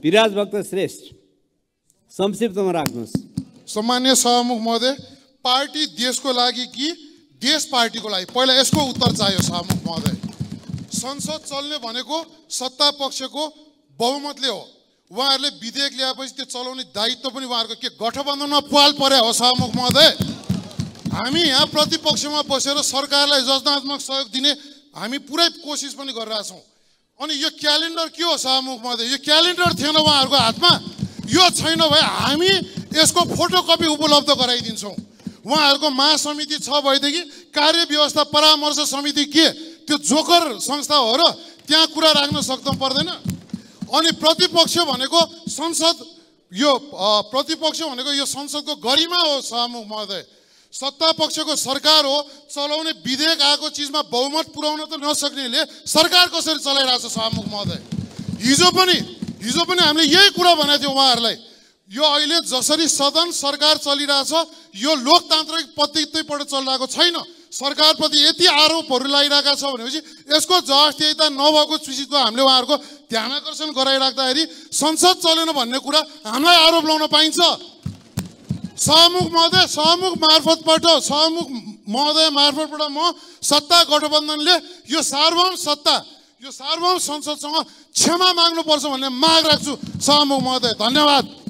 विराज भक्त श्रेष्ठ संक्षिप्तमा राख्नुहोस्। सम्मान्य सभामुख महोदय, पार्टी देशको लागि कि देश पार्टीको लागि, पहिला यसको उत्तर चाहियो सभामुख महोदय। संसद चल्ने भनेको सत्ता पक्षको बहुमतले हो। उहाँहरूले विधेयक ल्याएपछि त्यो चलाउने दायित्व पनि उहाँहरूको के गठबन्धनमा पुवाल परे हो सभामुख महोदय? हामी यहाँ प्रतिपक्षमा बसेर सरकारलाई रचनात्मक सहयोग दिने हामी पुरै कोसिस पनि गरिरहेछौँ। अनि यो क्यालेन्डर के हो सभामुख महोदय? यो क्यालेन्डर थिएन उहाँहरूको हातमा, यो छैन भए हामी यसको फोटोकपी उपलब्ध गराइदिन्छौँ। उहाँहरूको महासमिति छ भएदेखि कार्य व्यवस्था परामर्श समिति के त्यो जोकर संस्था हो र त्यहाँ कुरा राख्न सक्नु पर्दैन? अनि प्रतिपक्ष भनेको संसद, यो प्रतिपक्ष भनेको यो संसदको गरिमा हो सभामुख महोदय। सत्ता पक्षको सरकार हो, चलाउने विधेयक आएको चिजमा बहुमत पुर्याउन त नसक्नेले सरकार कसरी चलाइरहेछ सभामुख महोदय? हिजो पनि हामीले यही कुरा भनेको थियौँ उहाँहरूलाई। यो अहिले जसरी सदन सरकार चलिरहेछ यो लोकतान्त्रिक पद्धतिबाट चलिरहेको छैन। सरकारप्रति यति आरोपहरू लागिरहेका छ भनेपछि यसको जवाफदेहिता नभएको चिजको हामीले उहाँहरूको ध्यान आकर्षण गराइराख्दाखेरि संसद चलेन भन्ने कुरा हामीलाई आरोप लाउन पाइन्छ? सभामुख महोदय, सभामुख महोदय मार्फतबाट म सत्ता गठबन्धनले यो सार्वभौम सत्ता, यो सार्वभौम संसदसँग क्षमा माग्नुपर्छ भन्ने माग राख्छु सभामुख महोदय। धन्यवाद।